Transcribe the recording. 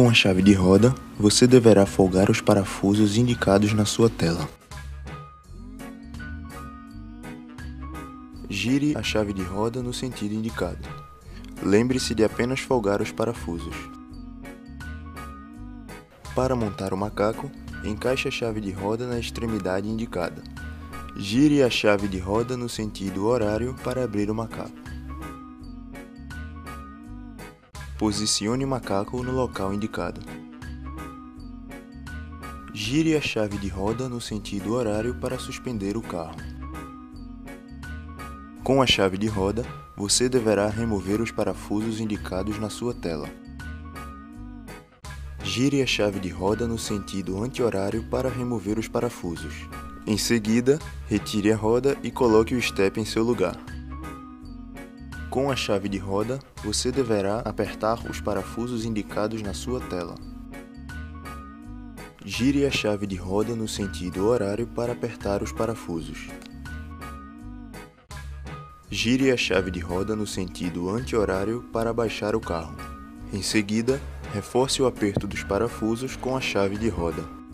Com a chave de roda, você deverá folgar os parafusos indicados na sua tela. Gire a chave de roda no sentido indicado. Lembre-se de apenas folgar os parafusos. Para montar o macaco, encaixe a chave de roda na extremidade indicada. Gire a chave de roda no sentido horário para abrir o macaco. Posicione o macaco no local indicado. Gire a chave de roda no sentido horário para suspender o carro. Com a chave de roda, você deverá remover os parafusos indicados na sua tela. Gire a chave de roda no sentido anti-horário para remover os parafusos. Em seguida, retire a roda e coloque o step em seu lugar. Com a chave de roda, você deverá apertar os parafusos indicados na sua tela. Gire a chave de roda no sentido horário para apertar os parafusos. Gire a chave de roda no sentido anti-horário para abaixar o carro. Em seguida, reforce o aperto dos parafusos com a chave de roda.